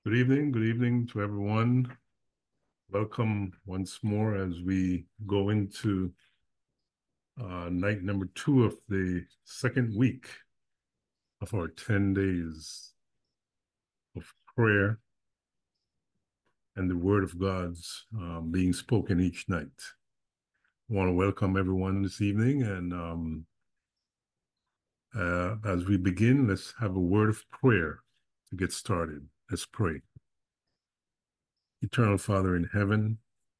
Good evening to everyone. Welcome once more as we go into night number 2 of the second week of our 10 days of prayer and the Word of God's being spoken each night. I want to welcome everyone this evening, and as we begin, let's have a word of prayer to get started. Let's pray. Eternal Father in heaven,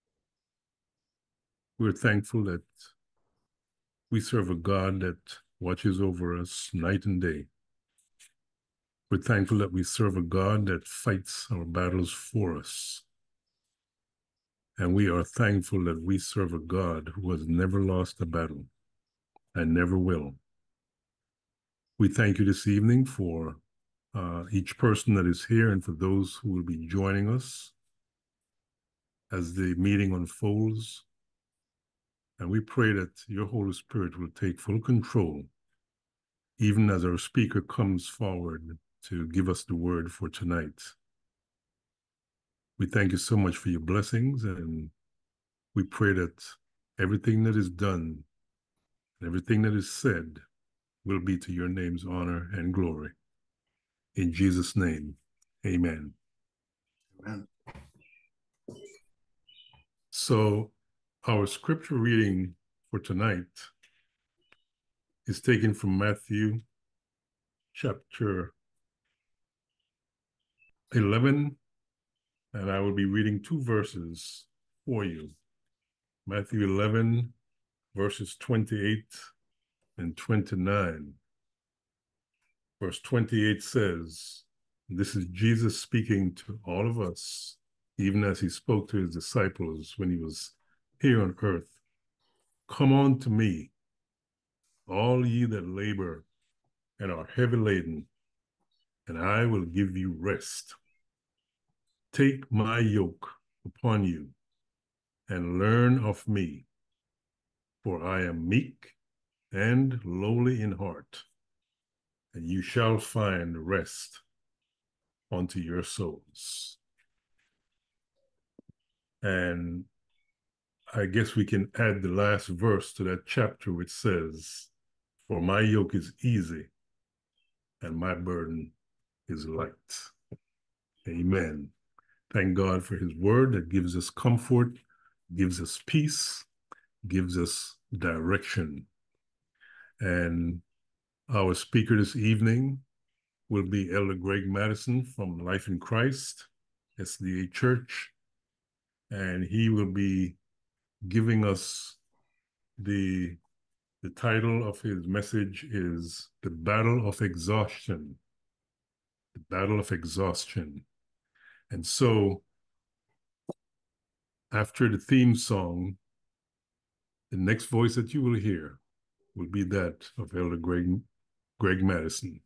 we're thankful that we serve a God that watches over us night and day. We're thankful that we serve a God that fights our battles for us. And we are thankful that we serve a God who has never lost a battle and never will. We thank you this evening for each person that is here and for those who will be joining us as the meeting unfolds. And we pray that your Holy Spirit will take full control, even as our speaker comes forward to give us the word for tonight. We thank you so much for your blessings, and we pray that everything that is done and everything that is said will be to your name's honor and glory. In Jesus' name, amen. Amen. So our scripture reading for tonight is taken from Matthew chapter 11, and I will be reading 2 verses for you. Matthew 11, verses 28 and 29. Verse 28 says, this is Jesus speaking to all of us, even as he spoke to his disciples when he was here on earth. Come unto me, all ye that labor and are heavy laden, and I will give you rest. Take my yoke upon you and learn of me, for I am meek and lowly in heart, and you shall find rest unto your souls. And I guess we can add the last verse to that chapter, which says, for my yoke is easy and my burden is light. Amen. Thank God for his word that gives us comfort, gives us peace, gives us direction. And our speaker this evening will be Elder Gregg Mattison from Life in Christ SDA Church, and he will be giving us the title of his message is The Battle of Exhaustion. The Battle of Exhaustion. And so after the theme song, the next voice that you will hear will be that of Elder Gregg Mattison.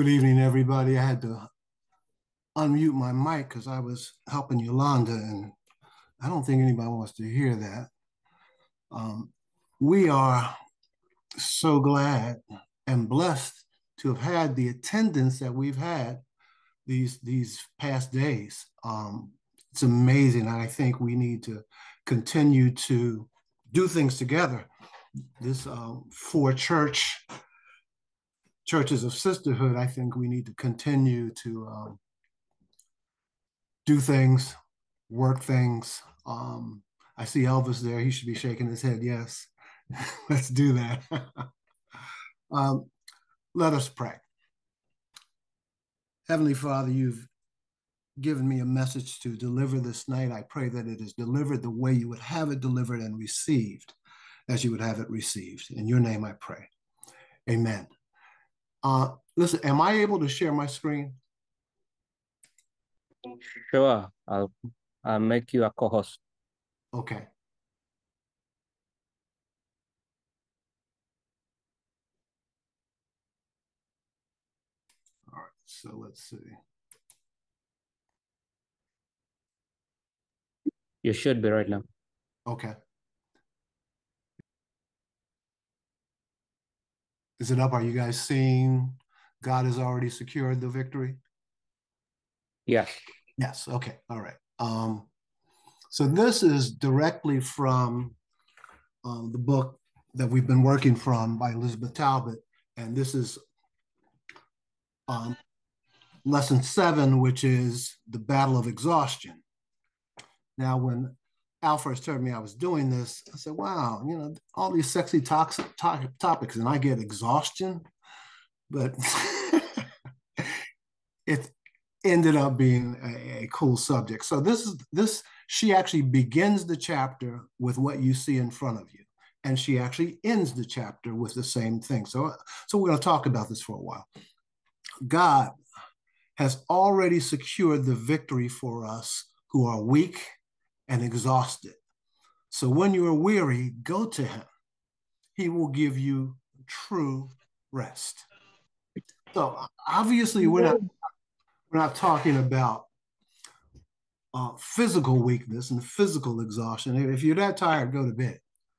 Good evening, everybody. I had to unmute my mic because I was helping Yolanda, and I don't think anybody wants to hear that. We are so glad and blessed to have had the attendance that we've had these past days. It's amazing, and I think we need to continue to do things together. This for churches of sisterhood, I think we need to continue to do things, work things. I see Elvis there. He should be shaking his head. Yes, let's do that. um, let us pray. Heavenly Father, you've given me a message to deliver this night. I pray that it is delivered the way you would have it delivered and received as you would have it received. In your name I pray. Amen. Listen, am I able to share my screen? Sure, I'll make you a co-host. Okay. All right, so let's see. You should be right now. Okay. Is it up? Are you guys seeing God has already secured the victory? Yes. Yes. Okay. All right. So this is directly from the book that we've been working from by Elizabeth Talbot, and this is lesson 7, which is the battle of exhaustion. Now, when Al first told me I was doing this, I said, wow, you know, all these sexy topics, and I get exhaustion, but it ended up being a cool subject. So she actually begins the chapter with what you see in front of you, and she actually ends the chapter with the same thing. So we're going to talk about this for a while. God has already secured the victory for us who are weak and exhausted. So when you are weary, go to him. He will give you true rest. So obviously we're not talking about physical weakness and physical exhaustion. If you're that tired, go to bed.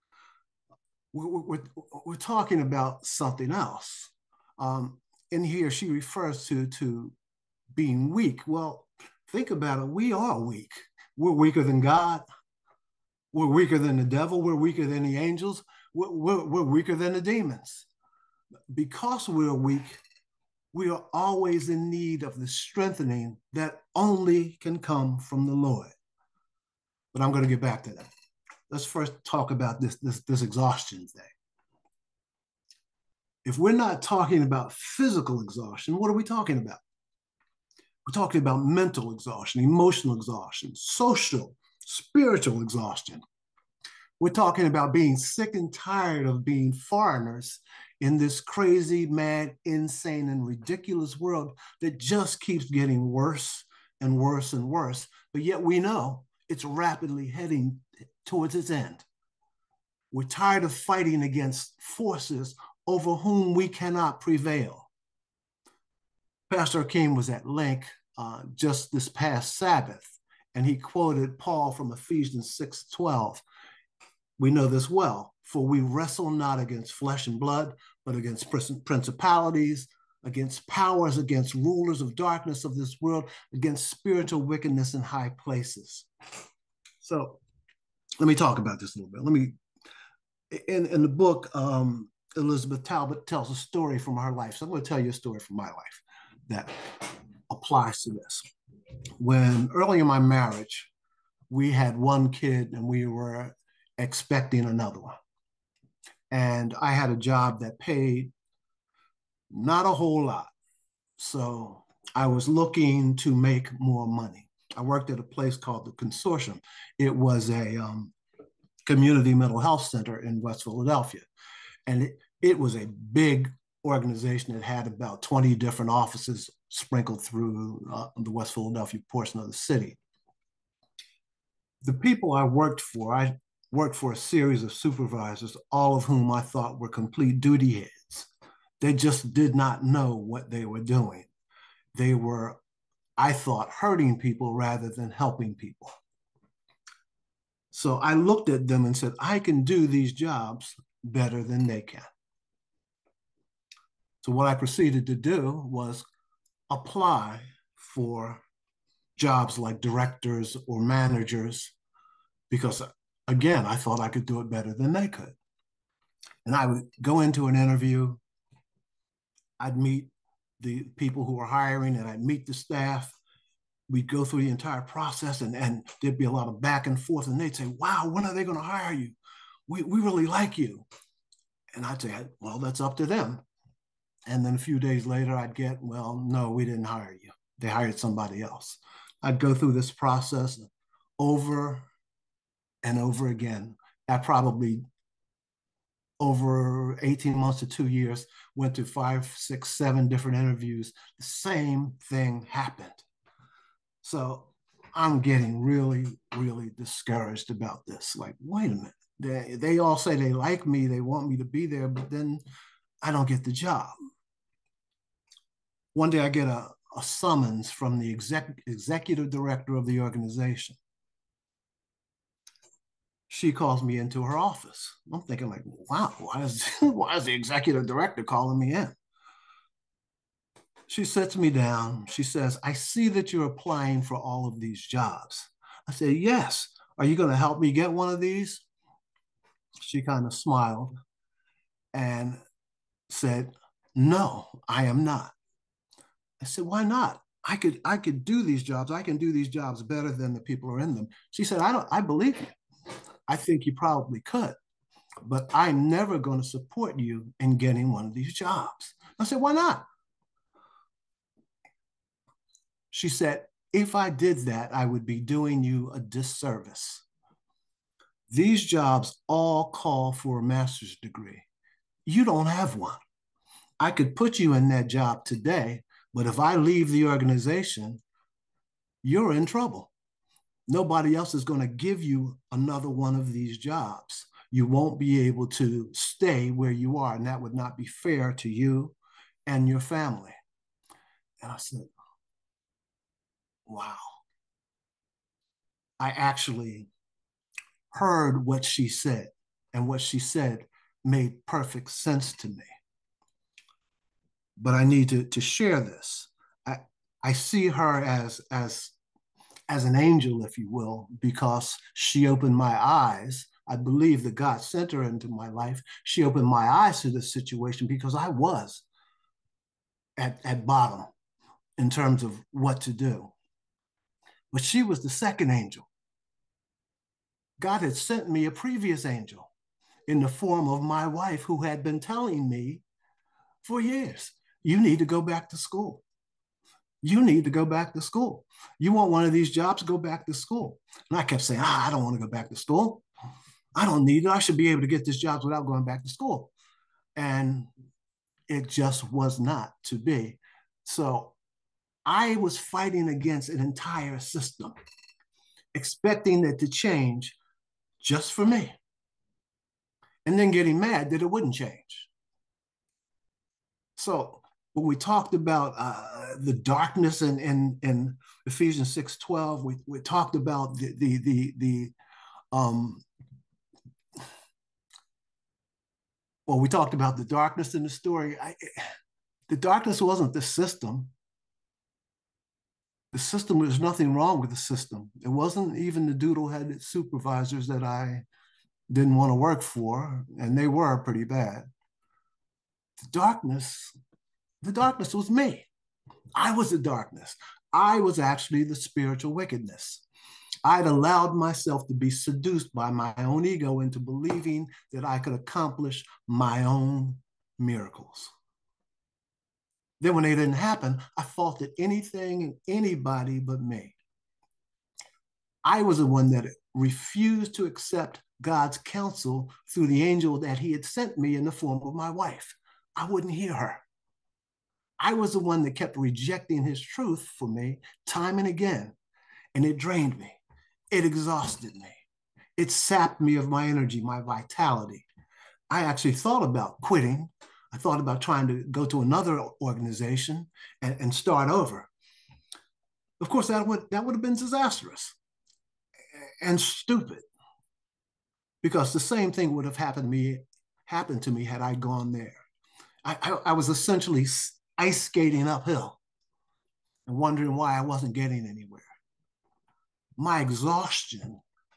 We're talking about something else. In here, she refers to being weak. Well, think about it. We are weak. We're weaker than God. We're weaker than the devil. We're weaker than the angels. We're weaker than the demons. Because we're weak, we are always in need of the strengthening that only can come from the Lord. But I'm going to get back to that. Let's first talk about this exhaustion thing. If we're not talking about physical exhaustion, what are we talking about? We're talking about mental exhaustion, emotional exhaustion, social, spiritual exhaustion. We're talking about being sick and tired of being foreigners in this crazy, mad, insane, and ridiculous world that just keeps getting worse and worse and worse. But yet we know it's rapidly heading towards its end. We're tired of fighting against forces over whom we cannot prevail. Pastor King was at length just this past Sabbath, and he quoted Paul from Ephesians 6:12. We know this well, for we wrestle not against flesh and blood, but against principalities, against powers, against rulers of darkness of this world, against spiritual wickedness in high places. So let me talk about this a little bit. In the book, Elizabeth Talbot tells a story from her life. So I'm going to tell you a story from my life that applies to this. When early in my marriage, we had one kid and we were expecting another one. And I had a job that paid not a whole lot. So I was looking to make more money. I worked at a place called the Consortium. It was a community mental health center in West Philadelphia. And it was a big organization that had about 20 different offices sprinkled through the West Philadelphia portion of the city. The people I worked for a series of supervisors, all of whom I thought were complete duty heads. They just did not know what they were doing. They were, I thought, hurting people rather than helping people. So I looked at them and said, I can do these jobs better than they can. So what I proceeded to do was apply for jobs like directors or managers, because again, I thought I could do it better than they could. And I would go into an interview, I'd meet the people who were hiring, and I'd meet the staff. We'd go through the entire process, and there'd be a lot of back and forth, and they'd say, wow, when are they going to hire you? We really like you. And I'd say, well, that's up to them. And then a few days later, I'd get, well, no, we didn't hire you. They hired somebody else. I'd go through this process over and over again. I probably, over 18 months to 2 years, went to 5, 6, 7 different interviews. The same thing happened. So I'm getting really, really discouraged about this. Like, wait a minute. They all say they like me, they want me to be there, but then I don't get the job. One day I get a summons from the executive director of the organization. She calls me into her office. I'm thinking like, wow, why is the executive director calling me in? She sits me down. She says, I see that you're applying for all of these jobs. I said, yes. Are you going to help me get one of these? She kind of smiled and said, no, I am not. I said, why not? I could do these jobs. I can do these jobs better than the people who are in them. She said, I believe you. I think you probably could, but I'm never going to support you in getting one of these jobs. I said, why not? She said, if I did that, I would be doing you a disservice. These jobs all call for a master's degree. You don't have one. I could put you in that job today, but if I leave the organization, you're in trouble. Nobody else is going to give you another one of these jobs. You won't be able to stay where you are, and that would not be fair to you and your family. And I said, wow. I actually heard what she said, and what she said made perfect sense to me. But I need to share this. I see her as an angel, if you will, because she opened my eyes. I believe that God sent her into my life. She opened my eyes to this situation because I was at bottom in terms of what to do. But she was the second angel. God had sent me a previous angel in the form of my wife, who had been telling me for years, you need to go back to school. You need to go back to school. You want one of these jobs, go back to school. And I kept saying, I don't want to go back to school. I don't need it. I should be able to get this job without going back to school. And it just was not to be. So I was fighting against an entire system, expecting it to change just for me, and then getting mad that it wouldn't change. So when we talked about the darkness in Ephesians 6:12, we talked about we talked about the darkness in the story. The darkness wasn't the system. The system, there's nothing wrong with the system. It wasn't even the doodle-headed supervisors that I didn't want to work for, and they were pretty bad. The darkness was me. I was the darkness. I was actually the spiritual wickedness. I'd allowed myself to be seduced by my own ego into believing that I could accomplish my own miracles. Then when they didn't happen, I faulted anything and anybody but me. I was the one that refused to accept God's counsel through the angel that he had sent me in the form of my wife. I wouldn't hear her. I was the one that kept rejecting his truth for me time and again, and it drained me. It exhausted me. It sapped me of my energy, my vitality. I actually thought about quitting. I thought about trying to go to another organization and start over. Of course, that would have been disastrous and stupid, because the same thing would have happened to me had I gone there. I was essentially ice skating uphill and wondering why I wasn't getting anywhere. My exhaustion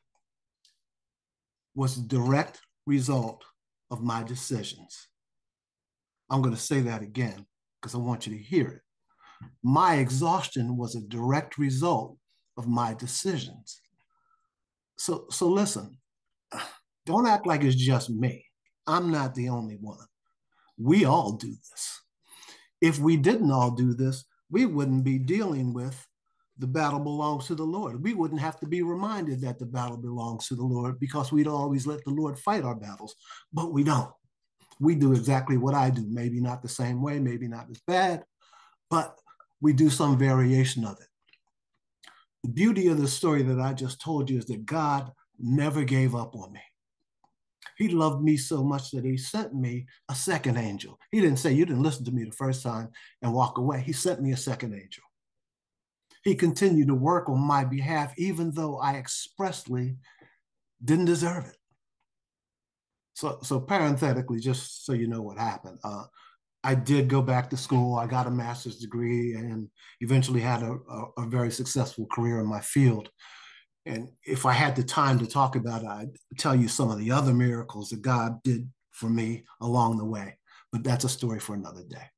was the direct result of my decisions. I'm going to say that again because I want you to hear it. My exhaustion was a direct result of my decisions. So listen, don't act like it's just me. I'm not the only one. We all do this. If we didn't all do this, we wouldn't be dealing with the battle belongs to the Lord. We wouldn't have to be reminded that the battle belongs to the Lord, because we'd always let the Lord fight our battles, but we don't. We do exactly what I do. Maybe not the same way, maybe not as bad, but we do some variation of it. The beauty of the story that I just told you is that God never gave up on me. He loved me so much that he sent me a second angel. He didn't say, you didn't listen to me the first time and walk away. He sent me a second angel. He continued to work on my behalf, even though I expressly didn't deserve it. So parenthetically, just so you know what happened, I did go back to school. I got a master's degree and eventually had a very successful career in my field. And if I had the time to talk about it, I'd tell you some of the other miracles that God did for me along the way. But that's a story for another day.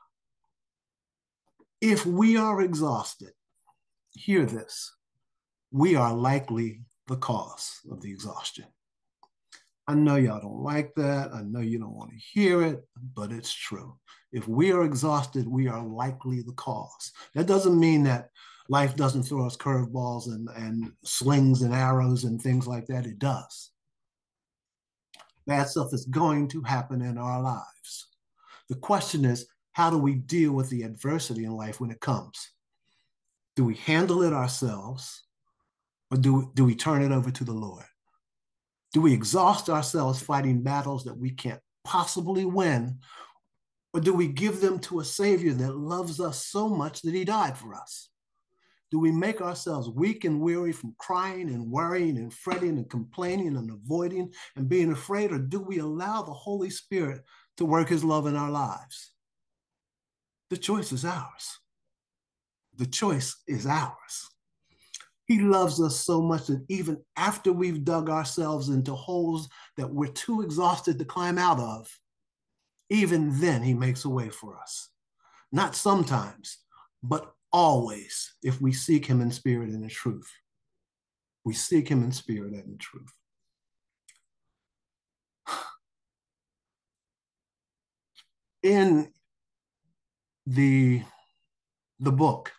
If we are exhausted, hear this, we are likely the cause of the exhaustion. I know y'all don't like that. I know you don't want to hear it, but it's true. If we are exhausted, we are likely the cause. That doesn't mean that life doesn't throw us curveballs and slings and arrows and things like that. It does. Bad stuff is going to happen in our lives. The question is, how do we deal with the adversity in life when it comes? Do we handle it ourselves, or do we turn it over to the Lord? Do we exhaust ourselves fighting battles that we can't possibly win, or do we give them to a Savior that loves us so much that he died for us? Do we make ourselves weak and weary from crying and worrying and fretting and complaining and avoiding and being afraid, or do we allow the Holy Spirit to work his love in our lives? The choice is ours. The choice is ours. He loves us so much that even after we've dug ourselves into holes that we're too exhausted to climb out of, even then he makes a way for us. Not sometimes, but always, if we seek him in spirit and in truth. We seek him in spirit and in truth. In the book,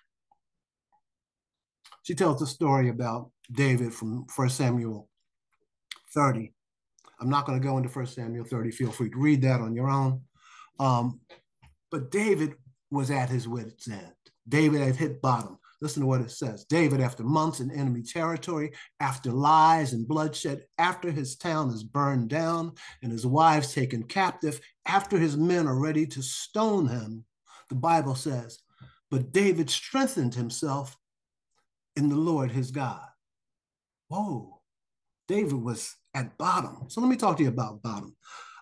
she tells a story about David from 1 Samuel 30. I'm not going to go into 1 Samuel 30. Feel free to read that on your own. But David was at his wit's end. David had hit bottom. Listen to what it says. David, after months in enemy territory, after lies and bloodshed, after his town is burned down and his wives taken captive, after his men are ready to stone him, the Bible says, but David strengthened himself in the Lord his God. Whoa, David was at bottom. So let me talk to you about bottom.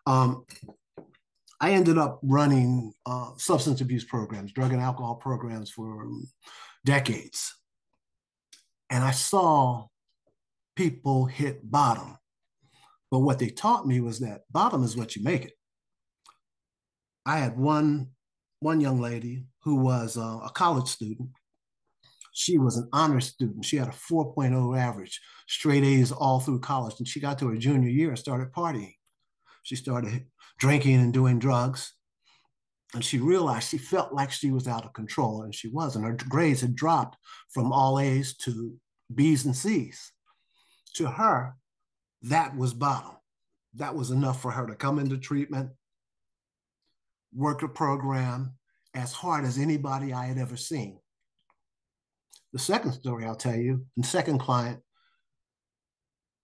I ended up running substance abuse programs, drug and alcohol programs for decades. And I saw people hit bottom. But what they taught me was that bottom is what you make it. I had one young lady who was a college student. She was an honor student. She had a 4.0 average, straight A's all through college. And she got to her junior year and started partying. She started drinking and doing drugs. And she realized she felt like she was out of control, and she wasn't. Her grades had dropped from all A's to B's and C's. To her, that was bottom. That was enough for her to come into treatment, work a program as hard as anybody I had ever seen. The second story I'll tell you, the second client,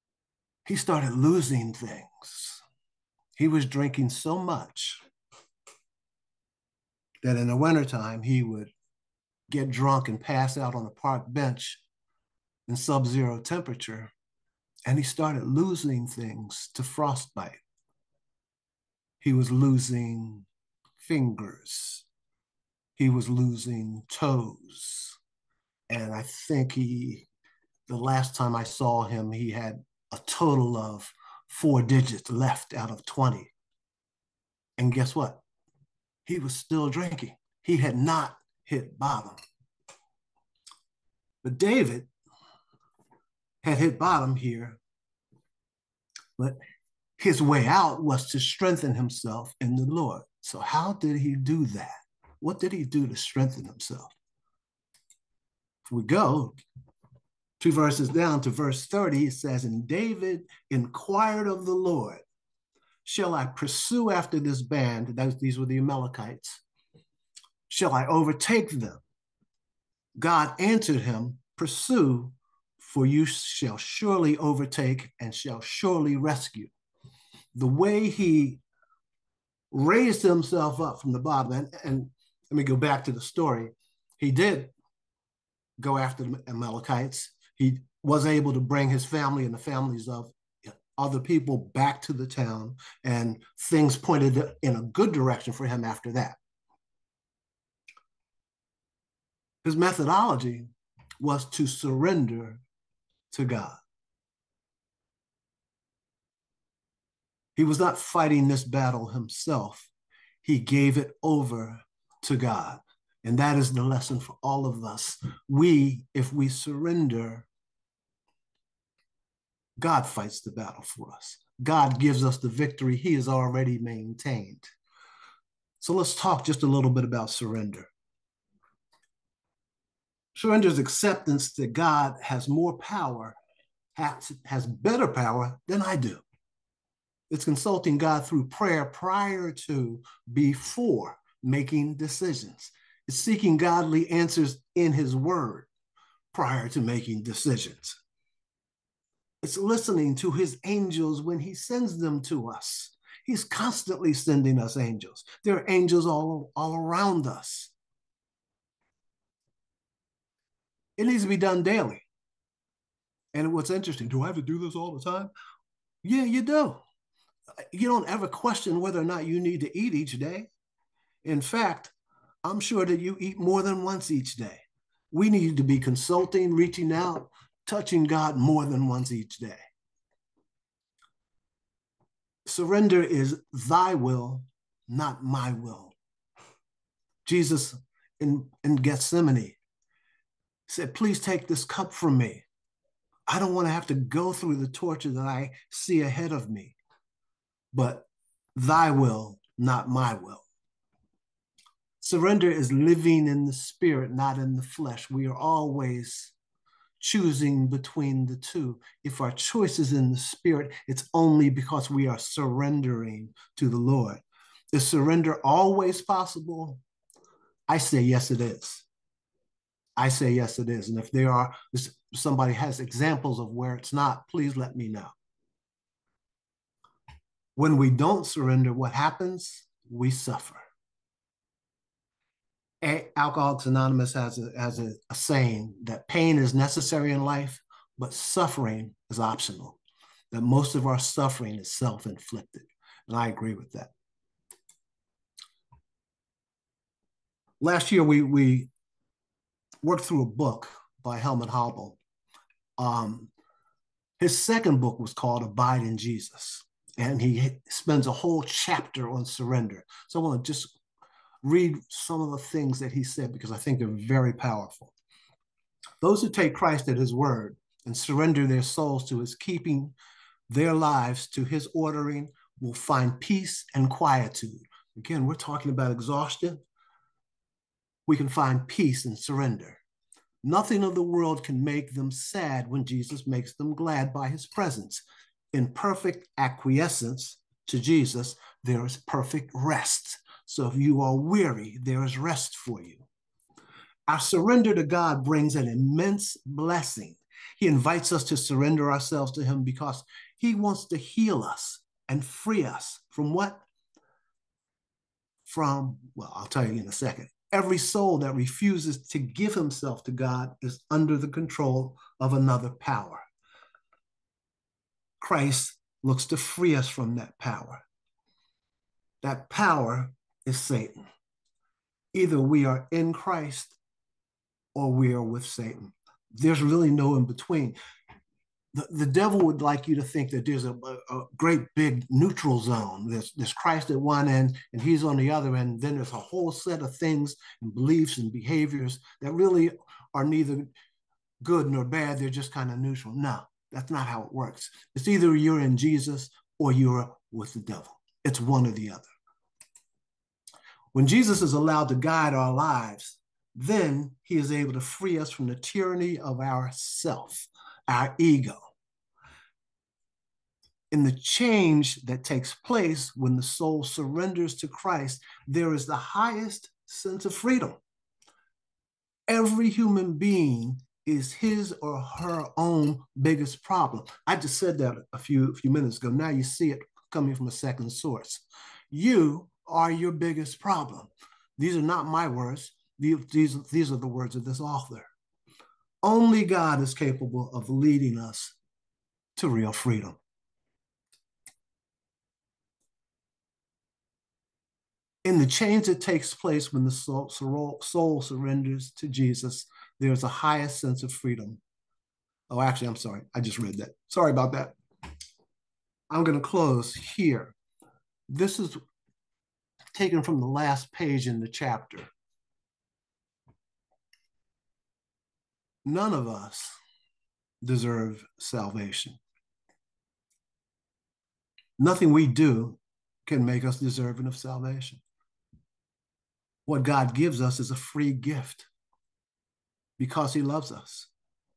he started losing things. He was drinking so much that in the wintertime he would get drunk and pass out on a park bench in sub-zero temperature, and he started losing things to frostbite. He was losing fingers. He was losing toes. And I think the last time I saw him, he had a total of 4 digits left out of 20. And guess what? He was still drinking. He had not hit bottom. But David had hit bottom here, but his way out was to strengthen himself in the Lord. So how did he do that? What did he do to strengthen himself? If we go 2 verses down to verse 30, it says, and David inquired of the Lord, shall I pursue after this band? These were the Amalekites. Shall I overtake them? God answered him, pursue, for you shall surely overtake and shall surely rescue. The way he raised himself up from the bottom, and let me go back to the story. He did go after the Amalekites. He was able to bring his family and the families of other people back to the town, and things pointed in a good direction for him after that. His methodology was to surrender to God. He was not fighting this battle himself. He gave it over to God. And that is the lesson for all of us. If we surrender, God fights the battle for us. God gives us the victory he has already maintained. So let's talk just a little bit about surrender. Surrender is acceptance that God has more power, has better power than I do. It's consulting God through prayer prior to, before making decisions. It's seeking godly answers in his word prior to making decisions. It's listening to his angels when he sends them to us. He's constantly sending us angels. There are angels all around us. It needs to be done daily. And what's interesting, do I have to do this all the time? Yeah, you do. You don't ever question whether or not you need to eat each day. In fact, I'm sure that you eat more than once each day. We need to be consulting, reaching out, touching God more than once each day. Surrender is thy will, not my will. Jesus in Gethsemane said, please take this cup from me. I don't want to have to go through the torture that I see ahead of me, but thy will, not my will. Surrender is living in the spirit, not in the flesh. We are always choosing between the two. If our choice is in the spirit, it's only because we are surrendering to the Lord. Is surrender always possible? I say yes, it is. I say yes, it is. And if somebody has examples of where it's not, please let me know. When we don't surrender, what happens? We suffer. Alcoholics Anonymous has a saying that pain is necessary in life, but suffering is optional. That most of our suffering is self-inflicted. And I agree with that. Last year, we worked through a book by Helmut Hobel. His second book was called Abide in Jesus. And he spends a whole chapter on surrender. So I want to just read some of the things that he said because I think they're very powerful. Those who take Christ at his word and surrender their souls to his keeping, their lives to his ordering, will find peace and quietude. Again, we're talking about exhaustion. We can find peace and surrender. Nothing of the world can make them sad when Jesus makes them glad by his presence. In perfect acquiescence to Jesus, there is perfect rest. So if you are weary, there is rest for you. Our surrender to God brings an immense blessing. He invites us to surrender ourselves to him because he wants to heal us and free us from what? from, well, I'll tell you in a second. Every soul that refuses to give himself to God is under the control of another power. Christ looks to free us from that power. That power is Satan. Either we are in Christ or we are with Satan. There's really no in between. The devil would like you to think that there's a great big neutral zone. There's Christ at one end and he's on the other end. Then there's a whole set of things and beliefs and behaviors that really are neither good nor bad. They're just kind of neutral. No, that's not how it works. It's either you're in Jesus or you're with the devil. It's one or the other. When Jesus is allowed to guide our lives, then he is able to free us from the tyranny of our self, our ego. In the change that takes place when the soul surrenders to Christ, there is the highest sense of freedom. Every human being is his or her own biggest problem. I just said that a few minutes ago. Now you see it coming from a second source. You are your biggest problem. These are not my words. These are the words of this author. Only God is capable of leading us to real freedom. In the change that takes place when the soul surrenders to Jesus, there's a highest sense of freedom. Oh, actually, I'm sorry. I just read that. Sorry about that. I'm going to close here. This is taken from the last page in the chapter. None of us deserve salvation. Nothing we do can make us deserving of salvation. What God gives us is a free gift because he loves us.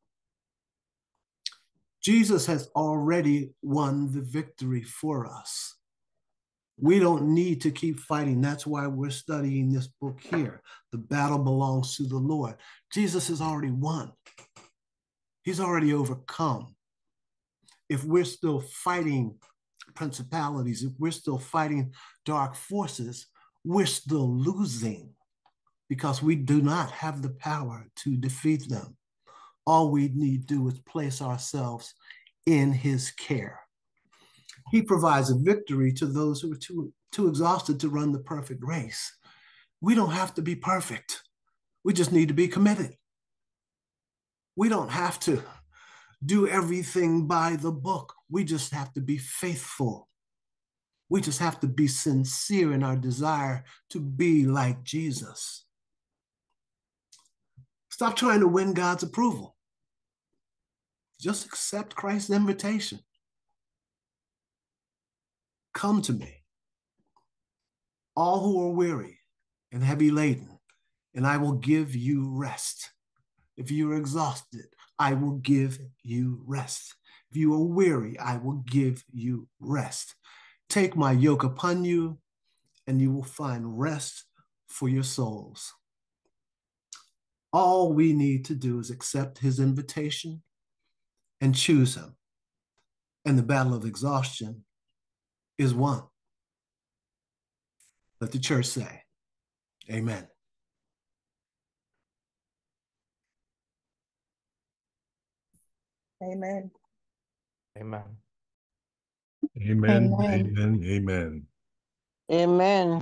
Jesus has already won the victory for us. We don't need to keep fighting. That's why we're studying this book here. The battle belongs to the Lord. Jesus has already won. He's already overcome. If we're still fighting principalities, if we're still fighting dark forces, we're still losing because we do not have the power to defeat them. All we need to do is place ourselves in his care. He provides a victory to those who are too exhausted to run the perfect race. We don't have to be perfect. We just need to be committed. We don't have to do everything by the book. We just have to be faithful. We just have to be sincere in our desire to be like Jesus. Stop trying to win God's approval. Just accept Christ's invitation. Come to me, all who are weary and heavy laden, and I will give you rest. If you are exhausted, I will give you rest. If you are weary, I will give you rest. Take my yoke upon you, and you will find rest for your souls. All we need to do is accept his invitation and choose him. And the battle of exhaustion is won. Let the church say, amen. Amen. Amen. Amen, Amen. amen, amen. Amen.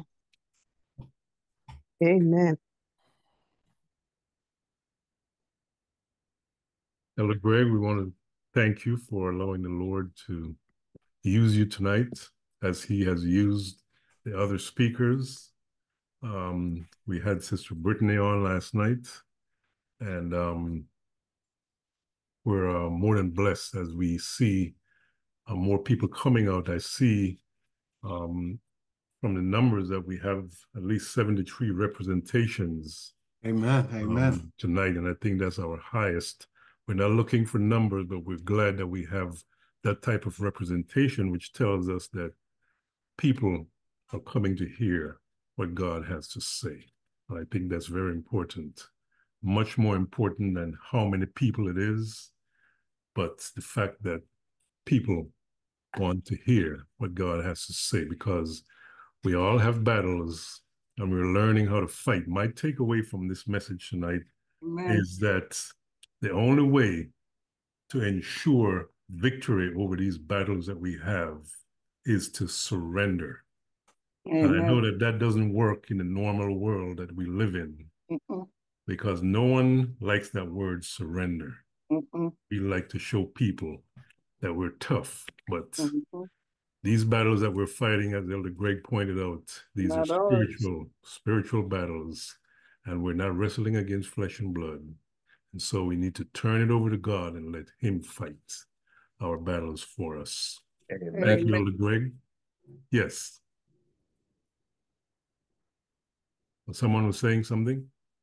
Amen. Elder Gregg, we want to thank you for allowing the Lord to use you tonight as he has used the other speakers. We had Sister Brittany on last night, and we're more than blessed as we see more people coming out. I see from the numbers that we have at least 73 representations Amen, amen. tonight, and I think that's our highest. We're not looking for numbers, but we're glad that we have that type of representation, which tells us that people are coming to hear what God has to say. And I think that's very important, much more important than how many people it is, but the fact that people want to hear what God has to say, because we all have battles and we're learning how to fight. My takeaway from this message tonight is that the only way to ensure victory over these battles that we have is to surrender. And I know that that doesn't work in the normal world that we live in, because no one likes that word surrender. We like to show people that we're tough, but these battles that we're fighting, as Elder Gregg pointed out, these are spiritual battles, and we're not wrestling against flesh and blood. And so we need to turn it over to God and let him fight our battles for us. Amen. Thank you, Elder Gregg. Yes. Someone was saying something?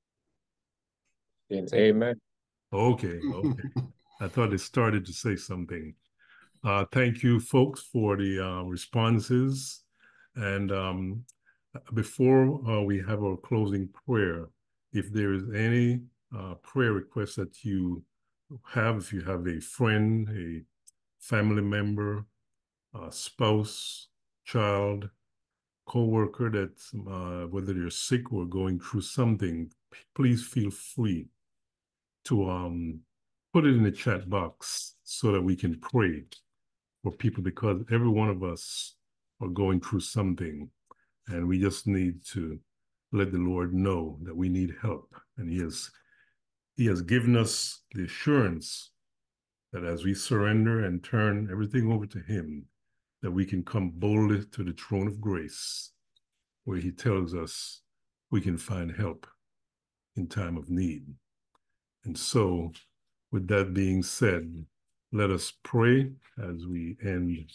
Amen. Okay. I thought they started to say something. Thank you, folks, for the responses. And before we have our closing prayer, if there is any prayer request that you have, if you have a friend, a family member, a spouse, child, co-worker that's whether they're sick or going through something, please feel free to put it in the chat box so that we can pray for people, because every one of us are going through something, and we just need to let the Lord know that we need help. And he has given us the assurance that as we surrender and turn everything over to him, that we can come boldly to the throne of grace, where he tells us we can find help in time of need. And so, with that being said, let us pray as we end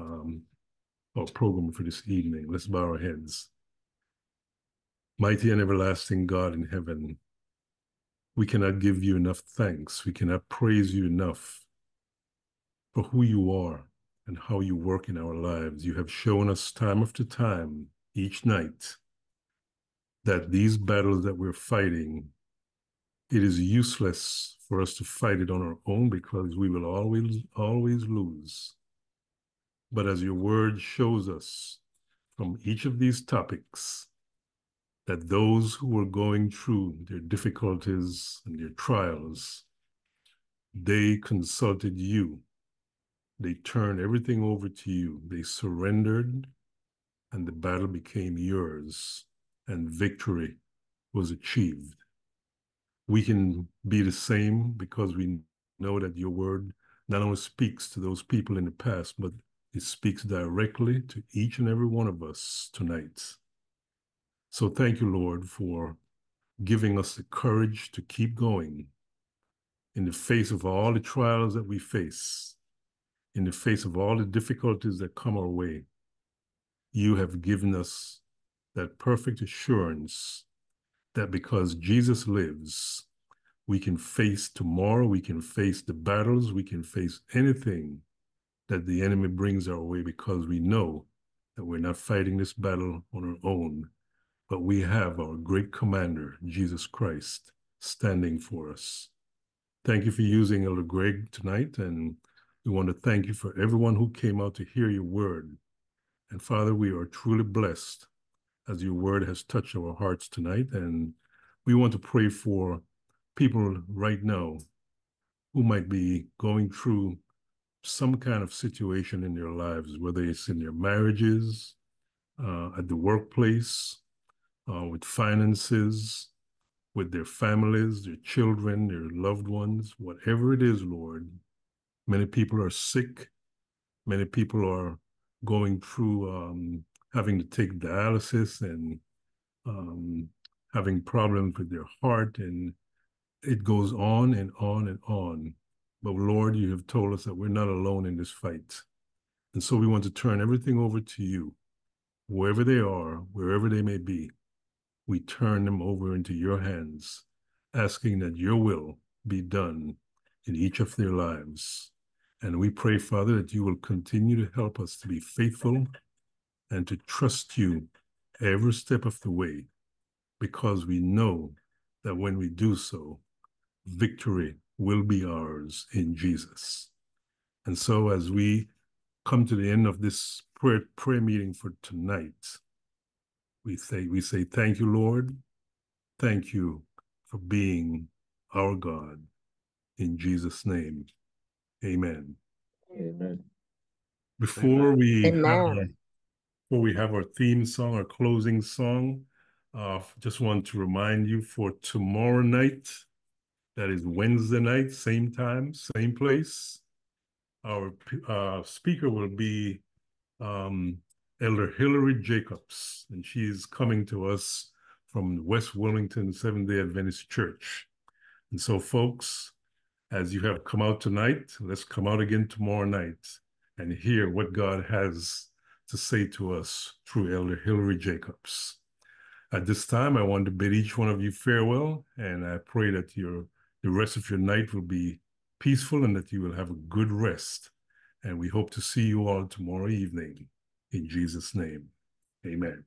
our program for this evening. Let's bow our heads. Mighty and everlasting God in heaven, we cannot give you enough thanks. We cannot praise you enough for who you are and how you work in our lives. You have shown us time after time, each night, that these battles that we're fighting, it is useless for us to fight it on our own, because we will always lose. But as your word shows us from each of these topics, that those who are going through their difficulties and their trials, they consulted you. They turned everything over to you. They surrendered, and the battle became yours, and victory was achieved. We can be the same, because we know that your word not only speaks to those people in the past, but it speaks directly to each and every one of us tonight. So thank you, Lord, for giving us the courage to keep going in the face of all the trials that we face, in the face of all the difficulties that come our way. You have given us that perfect assurance that because Jesus lives, we can face tomorrow, we can face the battles, we can face anything that the enemy brings our way, because we know that we're not fighting this battle on our own, but we have our great commander, Jesus Christ, standing for us. Thank you for using Elder Gregg tonight, and we want to thank you for everyone who came out to hear your word. And Father, we are truly blessed as your word has touched our hearts tonight, and we want to pray for people right now who might be going through some kind of situation in their lives, whether it's in their marriages, at the workplace, with finances, with their families, their children, their loved ones, whatever it is, Lord. Many people are sick. Many people are going through having to take dialysis and having problems with their heart, and it goes on and on and on. But Lord, you have told us that we're not alone in this fight. And so we want to turn everything over to you. Wherever they are, wherever they may be, we turn them over into your hands, asking that your will be done in each of their lives. And we pray, Father, that you will continue to help us to be faithful and to trust you every step of the way, because we know that when we do so, victory will be ours in Jesus. And so as we come to the end of this prayer meeting for tonight, We say, thank you, Lord. Thank you for being our God. In Jesus' name, amen. Amen. Before we Amen. have our theme song, our closing song, just want to remind you for tomorrow night, that is Wednesday night, same time, same place. Our speaker will be Elder Hillary Jacobs, and she's coming to us from the West Wilmington Seventh-day Adventist Church. And so, folks, as you have come out tonight, let's come out again tomorrow night and hear what God has to say to us through Elder Hillary Jacobs. At this time, I want to bid each one of you farewell, and I pray that the rest of your night will be peaceful and that you will have a good rest. And we hope to see you all tomorrow evening. In Jesus' name, amen.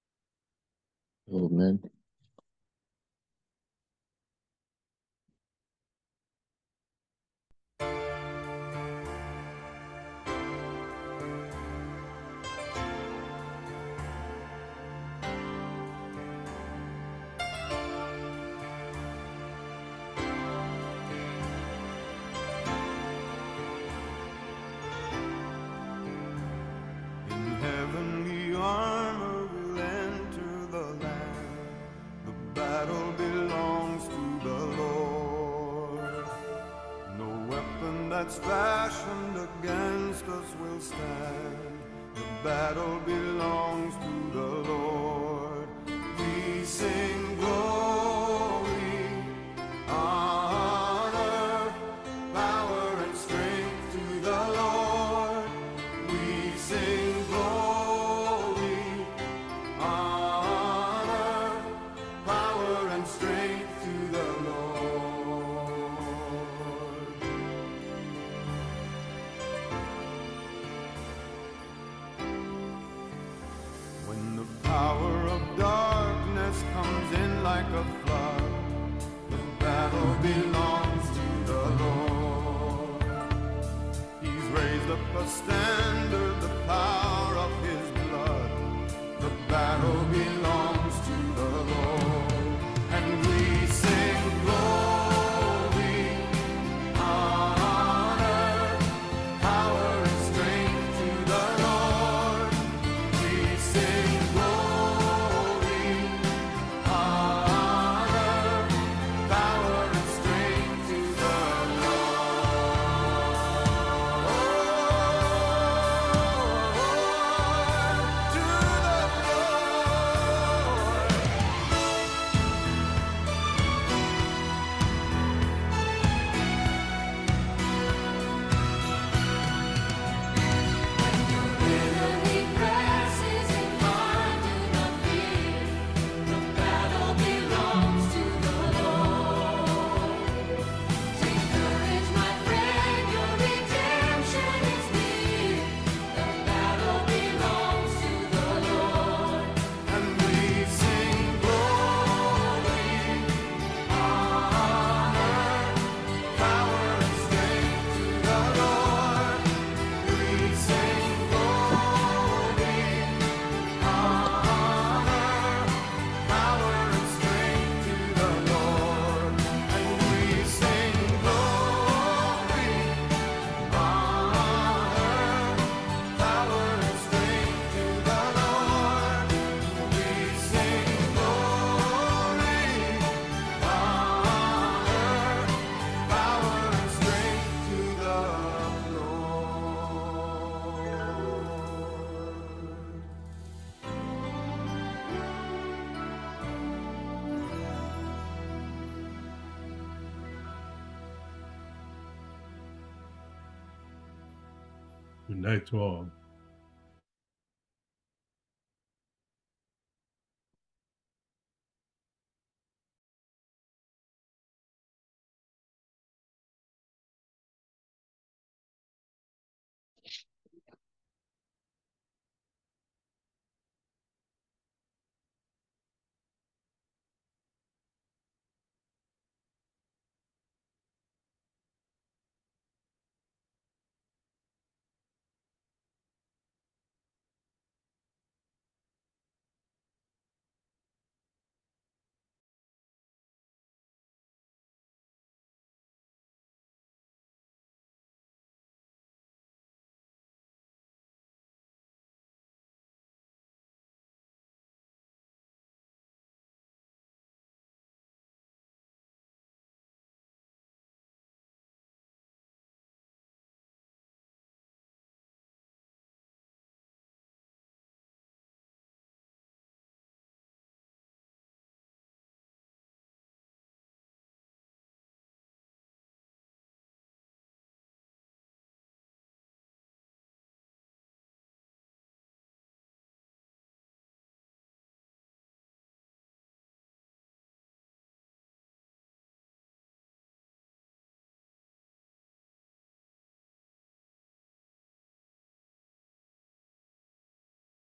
Amen. That's fashioned against us will stand. The battle belongs to the Lord. We sing glory, honor, power and strength to the Lord. We sing glory, honor, power and strength to the Lord. Power of darkness comes in like a flood. The battle belongs to the Lord. He's raised up a standard, the power of his blood. The battle belongs to the Lord. And we sing glory, honor, power and strength to the Lord. We sing Good night to all.